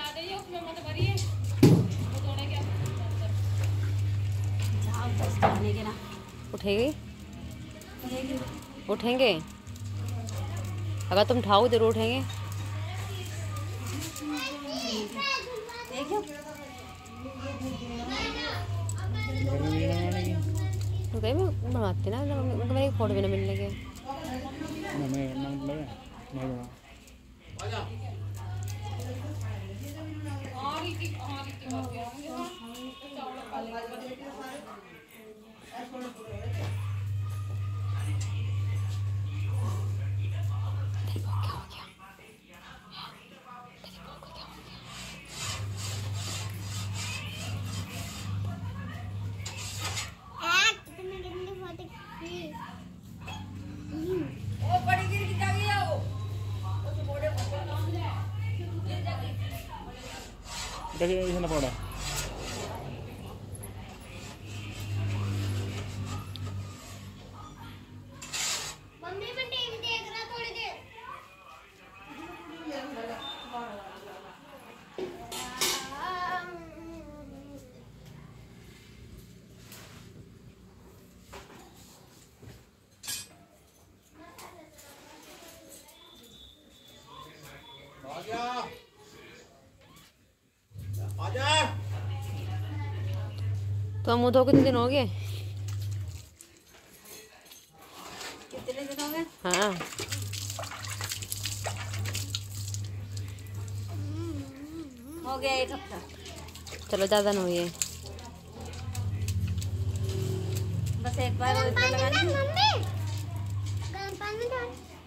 उठेगी उठेंगे अगर तुम उठाओ जरूर उठेंगे। तो कहीं मैं बनवाती ना मेरे फोटो भी ना मिलने के। पड़ा मम्मी भी टीवी देख रहा थोड़ी देर। तो मुँह धो कितने दिन हो गए? कितने दिन हो गए? हाँ हो गया 1 हफ्ता। चलो ज़्यादा नहीं हुई है। बस एक बार लगानी। मम्मी गर्म पानी डाल।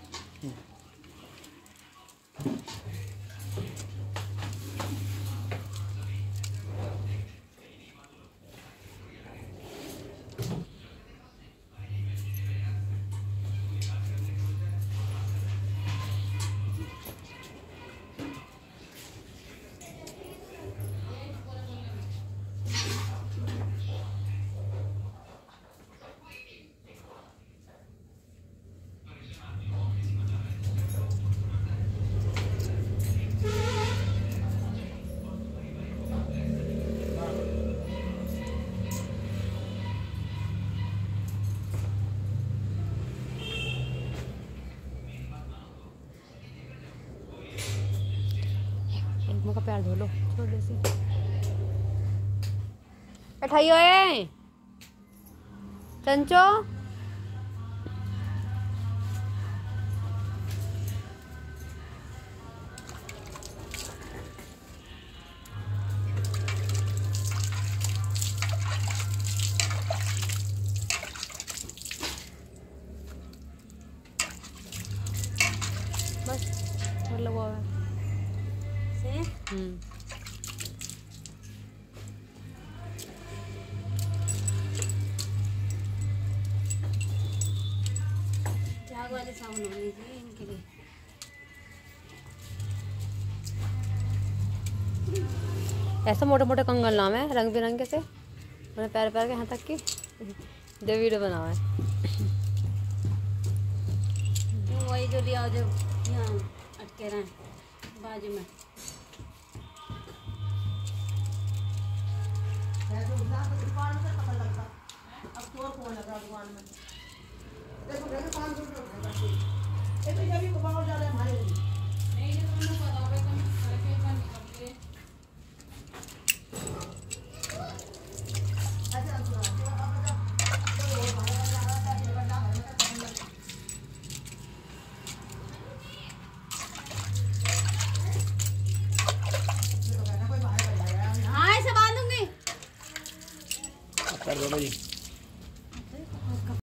मुँह का पैर धो लो छोटे से। बैठाइयो ए चंचो। बस मतलब वो है झाग वाले साबुन होने चाहिए इनके लिए। ऐसा मोटे मोटे कंगन नाम है रंग बिरंगे से मैंने पैर पैर के यहाँ तक की जो वीडियो बनावा है। वही जो लिया जो यहाँ अटके रहे बाजू में। कर दो भाई।